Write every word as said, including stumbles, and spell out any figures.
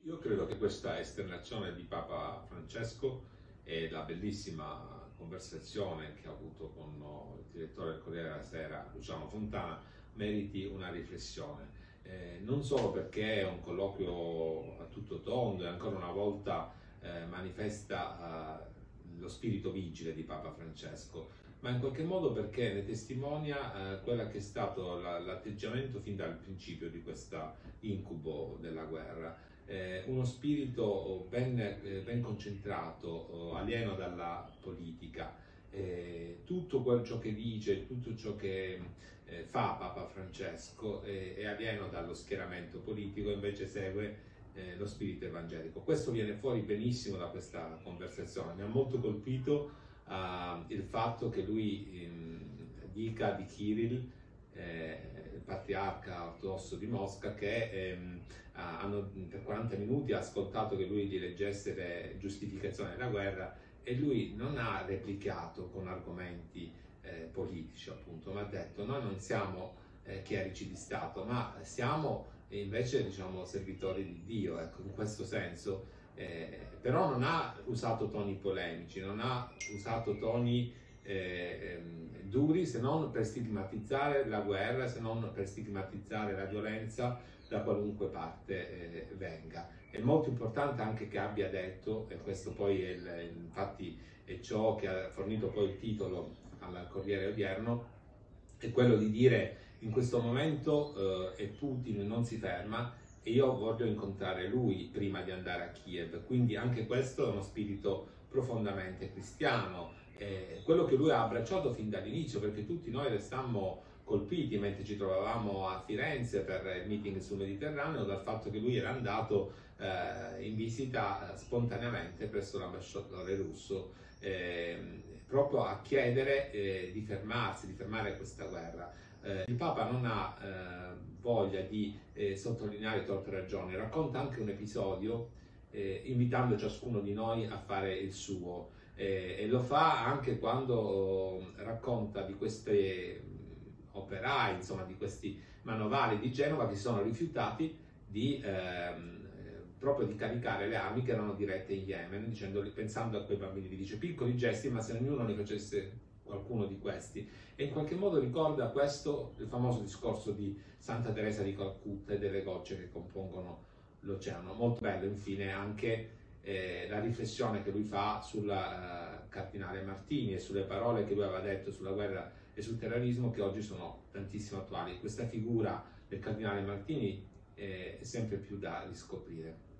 Io credo che questa esternazione di Papa Francesco e la bellissima conversazione che ha avuto con il direttore del Corriere della Sera, Luciano Fontana, meriti una riflessione. Eh, non solo perché è un colloquio a tutto tondo e ancora una volta eh, manifesta eh, lo spirito vigile di Papa Francesco, ma in qualche modo perché ne testimonia eh, quella che è stato la, l'atteggiamento fin dal principio di questa incubo della guerra. Eh, uno spirito ben, eh, ben concentrato, eh, alieno dalla politica. Eh, tutto quel ciò che dice, tutto ciò che eh, fa Papa Francesco eh, è alieno dallo schieramento politico, invece segue eh, lo spirito evangelico. Questo viene fuori benissimo da questa conversazione. Mi ha molto colpito uh, il fatto che lui ehm, dica di Kirill, eh, il patriarca ortodosso di Mosca, che ehm, hanno per quaranta minuti ascoltato che lui gli leggesse le giustificazioni della guerra e lui non ha replicato con argomenti eh, politici, appunto, ma ha detto: noi non siamo eh, chierici di Stato, ma siamo invece, diciamo, servitori di Dio, ecco, in questo senso. Eh, però non ha usato toni polemici, non ha usato toni eh, ehm, duri, se non per stigmatizzare la guerra, se non per stigmatizzare la violenza da qualunque parte eh, venga. È molto importante anche che abbia detto, e questo poi è il, infatti è ciò che ha fornito poi il titolo al Corriere odierno, è quello di dire: in questo momento eh, Putin non si ferma e io voglio incontrare lui prima di andare a Kiev. Quindi anche questo è uno spirito profondamente cristiano, eh, quello che lui ha abbracciato fin dall'inizio, perché tutti noi restammo colpiti mentre ci trovavamo a Firenze per il meeting sul Mediterraneo dal fatto che lui era andato eh, in visita eh, spontaneamente presso l'ambasciatore russo, eh, proprio a chiedere eh, di fermarsi, di fermare questa guerra. Eh, il Papa non ha eh, voglia di eh, sottolineare troppe ragioni, racconta anche un episodio eh, invitando ciascuno di noi a fare il suo, eh, e lo fa anche quando racconta di queste operai, insomma, di questi manovali di Genova che si sono rifiutati di ehm, proprio di caricare le armi che erano dirette in Yemen, dicendo, pensando a quei bambini. Vi dice: piccoli gesti, ma se ognuno ne facesse qualcuno di questi. E in qualche modo ricorda questo il famoso discorso di Santa Teresa di Calcutta e delle gocce che compongono l'oceano. Molto bello, infine, anche eh, la riflessione che lui fa sul uh, cardinale Martini e sulle parole che lui aveva detto sulla guerra e sul terrorismo, che oggi sono tantissimo attuali. Questa figura del cardinale Martini eh, è sempre più da riscoprire.